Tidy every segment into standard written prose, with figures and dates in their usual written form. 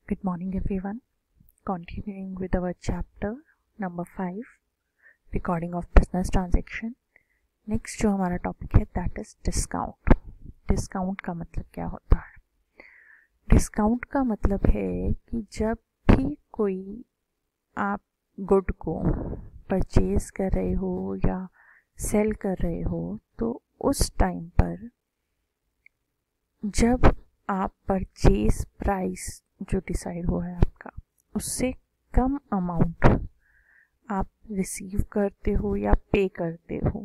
Good morning everyone. Continuing with our chapter number 5, recording of business transaction. Next जो हमारा topic है that is discount. Discount का मतलब क्या होता है? डिस्काउंट का मतलब है कि जब भी कोई आप गुड को परचेज कर रहे हो या सेल कर रहे हो तो उस टाइम पर जब आप परचेज प्राइस जो डिसाइड हुआ है आपका उससे कम अमाउंट आप रिसीव करते हो या पे करते हो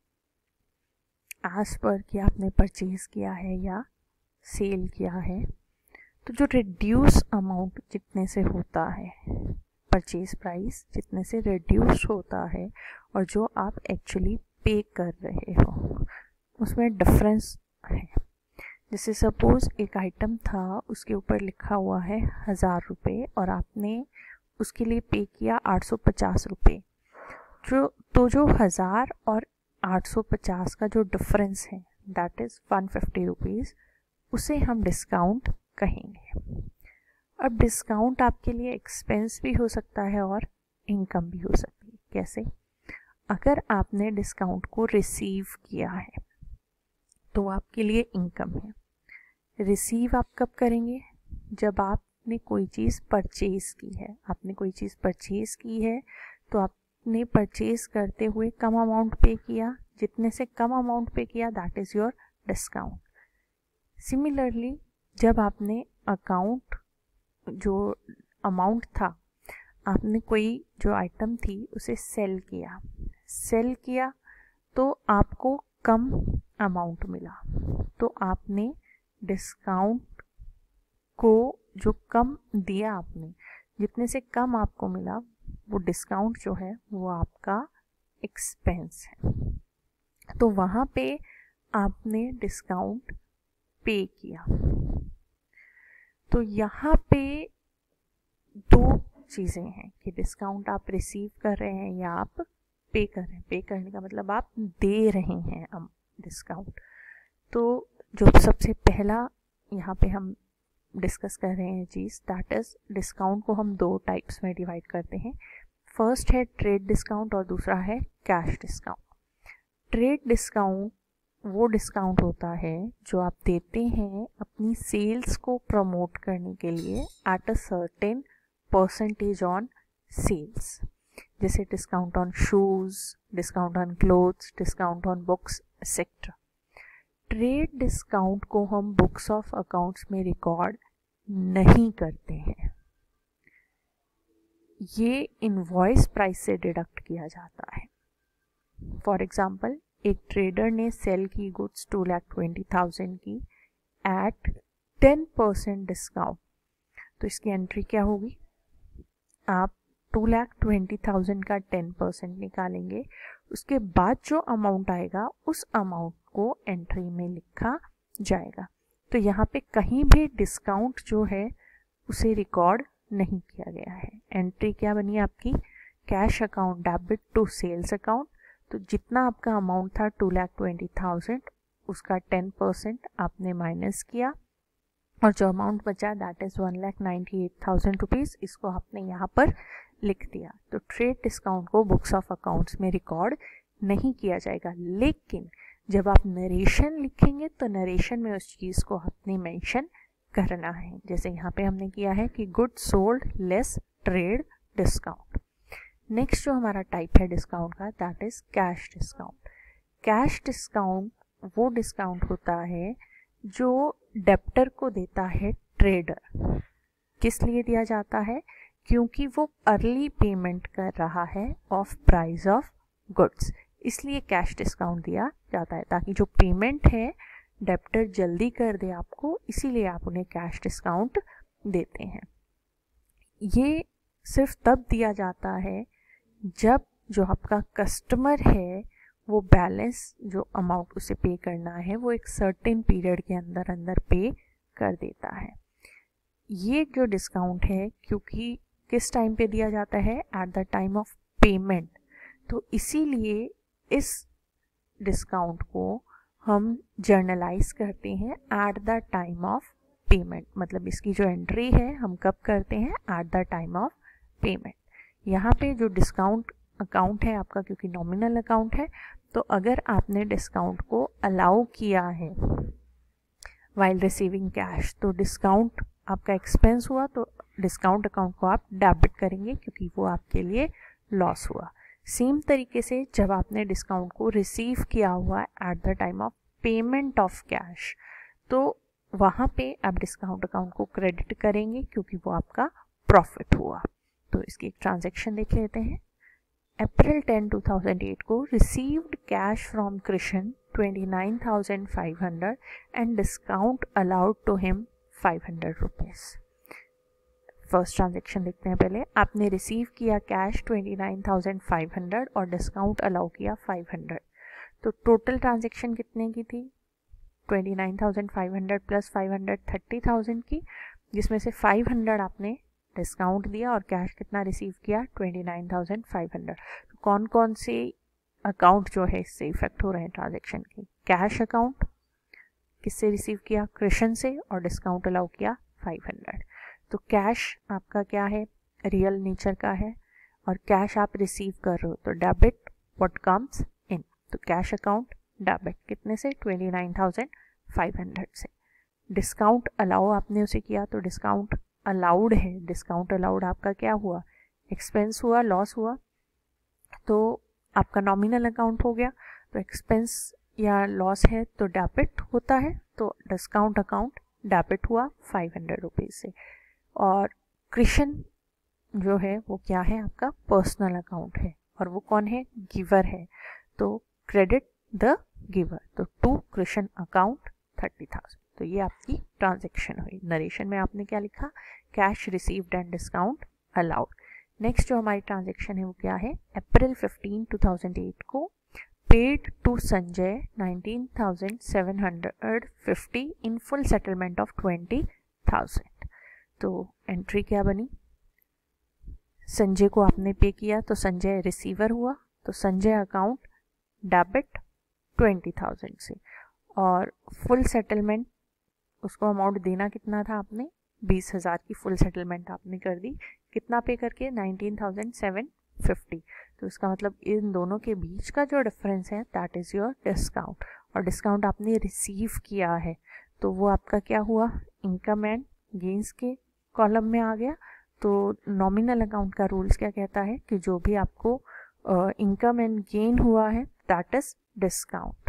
एज पर कि आपने परचेज किया है या सेल किया है, तो जो रिड्यूस अमाउंट जितने से होता है, परचेज प्राइस जितने से रिड्यूस होता है और जो आप एक्चुअली पे कर रहे हो उसमें डिफरेंस है। जैसे सपोज एक आइटम था, उसके ऊपर लिखा हुआ है 1000 रुपये और आपने उसके लिए पे किया 850 रुपये, तो जो 1000 और 850 का जो डिफरेंस है दैट इज़ 150 रुपीज़, उसे हम डिस्काउंट कहेंगे। अब डिस्काउंट आपके लिए एक्सपेंस भी हो सकता है और इनकम भी हो सकती है। कैसे? अगर आपने डिस्काउंट को रिसीव किया है तो आपके लिए इनकम है। रिसीव आप कब करेंगे? जब आपने कोई चीज़ परचेज़ की है। आपने कोई चीज़ परचेज़ की है तो आपने परचेज़ करते हुए कम अमाउंट पे किया, जितने से कम अमाउंट पे किया that is your discount. Similarly जब आपने अकाउंट जो अमाउंट था, आपने कोई जो आइटम थी उसे सेल किया तो आपको कम अमाउंट मिला, तो आपने डिस्काउंट को जो कम दिया आपने, जितने से कम आपको मिला, वो डिस्काउंट जो है वो आपका एक्सपेंस है। तो वहाँ पे आपने डिस्काउंट पे किया। तो यहाँ पे दो चीज़ें हैं कि डिस्काउंट आप रिसीव कर रहे हैं या आप पे कर रहे हैं। पे करने का मतलब आप दे रहे हैं डिस्काउंट। तो जो सबसे पहला यहाँ पे हम डिस्कस कर रहे हैं चीज़, दैट इज़ डिस्काउंट को हम दो टाइप्स में डिवाइड करते हैं। फर्स्ट है ट्रेड डिस्काउंट और दूसरा है कैश डिस्काउंट। ट्रेड डिस्काउंट वो डिस्काउंट होता है जो आप देते हैं अपनी सेल्स को प्रमोट करने के लिए at a certain percentage on sales, जैसे discount on shoes, discount on clothes, discount on books etcetera. Trade discount को हम बुक्स ऑफ अकाउंट्स में रिकॉर्ड नहीं करते हैं, ये इनवॉइस प्राइस से डिडक्ट किया जाता है। फॉर एग्जांपल, एक ट्रेडर ने सेल की गुड्स 2,20,000 की एट 10% डिस्काउंट, तो इसकी एंट्री क्या होगी? आप 2,20,000 का 10% निकालेंगे, उसके बाद जो अमाउंट आएगा उस अमाउंट को एंट्री में लिखा जाएगा। तो यहाँ पे कहीं भी डिस्काउंट जो है उसे रिकॉर्ड नहीं किया गया है। एंट्री क्या बनी आपकी? Cash account debit to sales account. तो जितना आपका अमाउंट था 2,20,000, उसका 10% आपने माइनस किया और जो अमाउंट बचा दैट इज़ 1,98,000 रुपीज़, इसको आपने यहाँ पर लिख दिया। तो ट्रेड डिस्काउंट को बुक्स ऑफ अकाउंट्स में रिकॉर्ड नहीं किया जाएगा, लेकिन जब आप नरेशन लिखेंगे तो नरेशन में उस चीज़ को आपने मेंशन करना है। जैसे यहाँ पे हमने किया है कि goods sold less trade discount. Next जो हमारा टाइप है डिस्काउंट का that is cash discount. Cash discount वो डिस्काउंट होता है जो डेप्टर को देता है ट्रेडर। किस लिए दिया जाता है? क्योंकि वो अर्ली पेमेंट कर रहा है ऑफ प्राइस ऑफ गुड्स, इसलिए कैश डिस्काउंट दिया जाता है ताकि जो पेमेंट है डेप्टर जल्दी कर दे आपको, इसीलिए आप उन्हें कैश डिस्काउंट देते हैं। ये सिर्फ तब दिया जाता है जब जो आपका कस्टमर है वो बैलेंस जो अमाउंट उसे पे करना है वो एक सर्टेन पीरियड के अंदर पे कर देता है। ये जो डिस्काउंट है क्योंकि किस टाइम पे दिया जाता है? At the time of payment. तो इसीलिए इस डिस्काउंट को हम जर्नलाइज करते हैं at the time of payment, मतलब इसकी जो एंट्री है हम कब करते हैं, at the time of payment. यहाँ पे जो डिस्काउंट अकाउंट है आपका, क्योंकि नॉमिनल अकाउंट है, तो अगर आपने डिस्काउंट को अलाउ किया है वाइल रिसीविंग कैश, तो डिस्काउंट आपका एक्सपेंस हुआ, तो डिस्काउंट अकाउंट को आप डेबिट करेंगे क्योंकि वो आपके लिए लॉस हुआ। सेम तरीके से जब आपने डिस्काउंट को रिसीव किया हुआ at the time of payment of cash, तो वहाँ पे आप डिस्काउंट अकाउंट को क्रेडिट करेंगे क्योंकि वो आपका प्रॉफिट हुआ। तो इसकी एक ट्रांजैक्शन देख लेते हैं। अप्रैल 10, 2008 को received cash from Krishna 29,500 and discount allowed to him 500 rupees. First transaction देखते हैं पहले। आपने रिसीव किया कैश 29,500 और डिस्काउंट अलाउ किया 500, तो टोटल ट्रांजैक्शन कितने की थी, 29,500 प्लस 500 30,000 की, जिसमें से 500 आपने डिस्काउंट दिया और कैश कितना रिसीव किया, 29,500। तो कौन कौन से अकाउंट जो है इससे इफेक्ट हो रहे हैं ट्रांजैक्शन की, कैश अकाउंट किससे रिसीव किया, कृष्ण से, और डिस्काउंट अलाउ किया 500। तो कैश आपका क्या है, रियल नेचर का है, और कैश आप रिसीव कर रहे हो, तो डेबिट व्हाट कम्स इन, तो कैश अकाउंट डेबिट कितने से, 29,500 से। डिस्काउंट अलाउ आपने उसे किया, तो डिस्काउंट अलाउड है, डिस्काउंट अलाउड आपका क्या हुआ, एक्सपेंस हुआ, लॉस हुआ, तो आपका नॉमिनल अकाउंट हो गया। तो एक्सपेंस या लॉस है तो डेबिट होता है, तो डिस्काउंट अकाउंट डेबिट हुआ 500 रुपीज़ से। और कृष्ण जो है वो क्या है, आपका पर्सनल अकाउंट है, और वो कौन है, गिवर है, तो क्रेडिट द गिवर, तो टू कृष्ण अकाउंट 30,000। तो ये आपकी ट्रांजैक्शन हुई। नरेशन में आपने क्या लिखा, cash received and discount allowed. Next जो हमारी ट्रांजैक्शन है वो क्या है, अप्रैल 15, 2008 को paid to Sanjay 19,750 in full settlement of 20,000। तो एंट्री क्या बनी, संजय को आपने पे किया, तो संजय रिसीवर हुआ, तो संजय अकाउंट डेबिट 20,000 से, और फुल सेटलमेंट उसको अमाउंट देना कितना था आपने, 20,000 की फुल सेटलमेंट आपने कर दी, कितना पे करके, 19,750। तो इसका मतलब इन दोनों के बीच का जो डिफरेंस है दैट इज़ योर डिस्काउंट, और डिस्काउंट आपने रिसीव किया है, तो वो आपका क्या हुआ, इनकम एंड गेन्स के कॉलम में आ गया। तो नॉमिनल अकाउंट का रूल्स क्या कहता है कि जो भी आपको इनकम एंड गेन हुआ है दैट इज डिस्काउंट।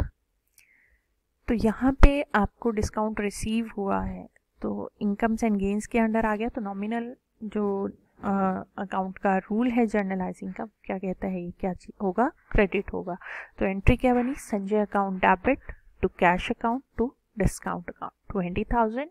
तो यहाँ पे आपको डिस्काउंट रिसीव हुआ है तो इनकम्स एंड गेन्स के अंडर आ गया, तो नॉमिनल जो अकाउंट का रूल है जर्नलाइजिंग का क्या कहता है, क्या होगा, क्रेडिट होगा। तो एंट्री क्या बनी, Sanjay account debit to cash account to discount account 20,000,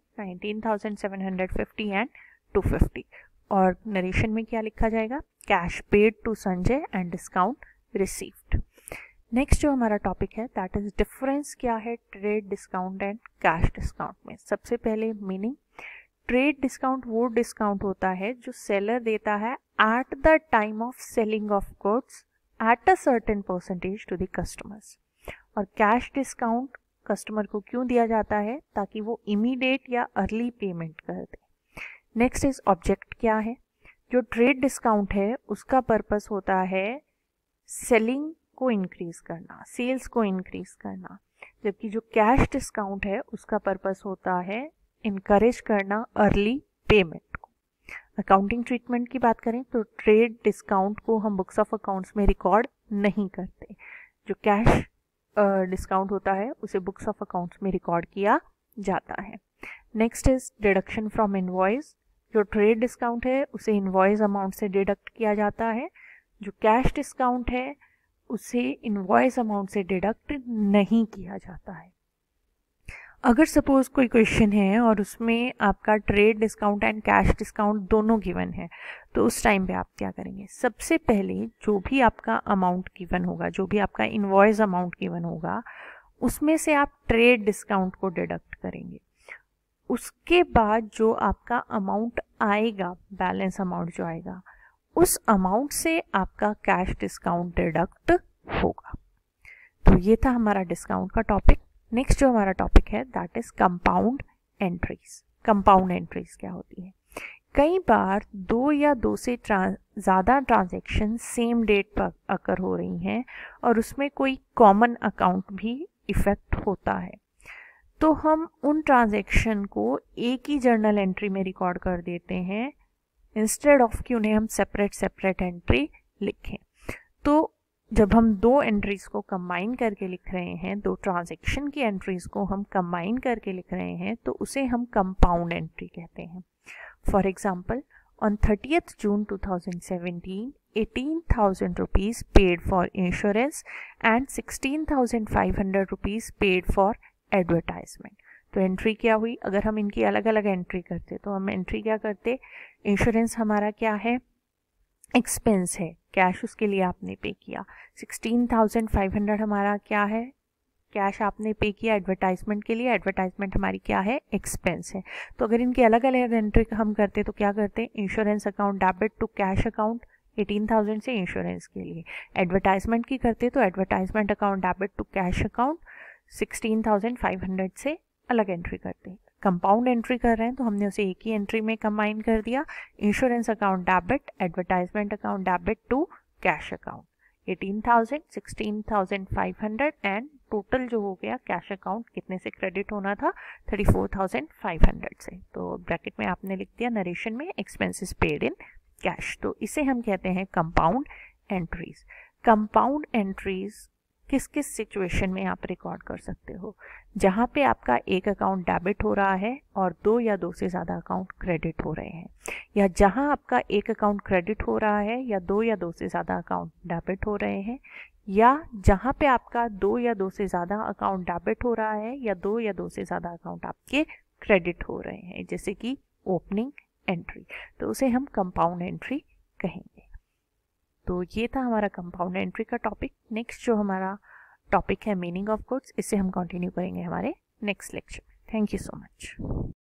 19,750 and 250। और नरेशन में क्या लिखा जाएगा, cash paid to Sanjay and discount received. Next जो हमारा टॉपिक है दैट इज डिफरेंस क्या है trade discount and cash discount में। सबसे पहले मीनिंग, ट्रेड डिस्काउंट वो डिस्काउंट होता है जो सेलर देता है at the time of selling of goods at a certain percentage to the customers. और कैश डिस्काउंट कस्टमर को क्यों दिया जाता है, ताकि वो इमीडिएट या अर्ली पेमेंट कर दे। नेक्स्ट इज ऑब्जेक्ट क्या है, जो ट्रेड डिस्काउंट है उसका पर्पस होता है सेलिंग को इंक्रीज करना, सेल्स को इंक्रीज करना, जबकि जो कैश डिस्काउंट है उसका पर्पस होता है इनकरेज करना अर्ली पेमेंट को। अकाउंटिंग ट्रीटमेंट की बात करें तो ट्रेड डिस्काउंट को हम बुक्स ऑफ अकाउंट्स में रिकॉर्ड नहीं करते, जो कैश डिस्काउंट होता है उसे बुक्स ऑफ अकाउंट्स में रिकॉर्ड किया जाता है। Next is deduction from invoice, जो ट्रेड डिस्काउंट है उसे इनवॉइस अमाउंट से डिडक्ट किया जाता है, जो कैश डिस्काउंट है उसे इनवॉइस अमाउंट से डिडक्ट नहीं किया जाता है। अगर सपोज कोई क्वेश्चन है और उसमें आपका trade discount and cash discount दोनों गिवन है, तो उस टाइम पे आप क्या करेंगे, सबसे पहले जो भी आपका अमाउंट गिवन होगा, जो भी आपका इनवॉइस अमाउंट गिवन होगा, उसमें से आप ट्रेड डिस्काउंट को डिडक्ट करेंगे। उसके बाद जो आपका अमाउंट आएगा, बैलेंस अमाउंट जो आएगा, उस अमाउंट से आपका कैश डिस्काउंट डिडक्ट होगा। तो ये था हमारा डिस्काउंट का टॉपिक। नेक्स्ट जो हमारा टॉपिक है that is compound entries. Compound entries क्या होती है? कई बार 2 या 2 से ज़्यादा ट्रांजैक्शन सेम डेट पर अकर हो रही हैं और उसमें कोई कॉमन अकाउंट भी इफ़ेक्ट होता है, तो हम उन ट्रांजैक्शन को एक ही जर्नल एंट्री में रिकॉर्ड कर देते हैं इंस्टेड ऑफ कि उन्हें हम सेपरेट एंट्री लिखें। तो जब हम दो एंट्रीज को कंबाइन करके लिख रहे हैं, दो ट्रांजैक्शन की एंट्रीज को हम कंबाइन करके लिख रहे हैं, तो उसे हम कंपाउंड एंट्री कहते हैं। For example, on 30th June 2017, 18,000 rupees paid for insurance and 16,500 rupees paid for advertisement। तो एंट्री क्या हुई? अगर हम इनकी अलग अलग एंट्री करते तो हम एंट्री क्या करते? इंश्योरेंस हमारा क्या है? एक्सपेंस है, कैश उसके लिए आपने पे किया। 16,500 हमारा क्या है? कैश आपने पे किया एडवर्टाइजमेंट के लिए, एडवर्टाइजमेंट हमारी क्या है? एक्सपेंस है। तो अगर इनकी अलग अलग एंट्री हम करते तो क्या करते? Insurance account debit to cash account 18,000 से इंश्योरेंस के लिए। एडवर्टाइजमेंट की करते तो advertisement account debit to cash account 16,500 से अलग एंट्री करते। कंपाउंड एंट्री कर रहे हैं तो हमने उसे एक ही एंट्री में कंबाइन कर दिया, insurance account debit, advertisement account debit to cash account. 18,000, 16,500 and total जो हो गया कैश अकाउंट कितने से क्रेडिट होना था? 34,500 से। तो ब्रैकेट में आपने लिख दिया नरेशन में एक्सपेंसेस पेड इन कैश। तो इसे हम कहते हैं कंपाउंड एंट्रीज। कंपाउंड एंट्रीज किस किस सिचुएशन में आप रिकॉर्ड कर सकते हो? जहाँ पे आपका एक अकाउंट डेबिट हो रहा है और दो या दो से ज़्यादा अकाउंट क्रेडिट हो रहे हैं, या जहाँ आपका एक अकाउंट क्रेडिट हो रहा है या दो से ज़्यादा अकाउंट डेबिट हो रहे हैं, या जहाँ पे आपका दो या दो से ज़्यादा अकाउंट डेबिट हो रहा है या दो से ज़्यादा अकाउंट आपके क्रेडिट हो रहे हैं, जैसे कि ओपनिंग एंट्री, तो उसे हम कंपाउंड एंट्री कहेंगे। तो ये था हमारा कंपाउंड एंट्री का टॉपिक। नेक्स्ट जो हमारा टॉपिक है मीनिंग ऑफ गुड्स, इसे हम कंटिन्यू करेंगे हमारे next lecture. Thank you so much.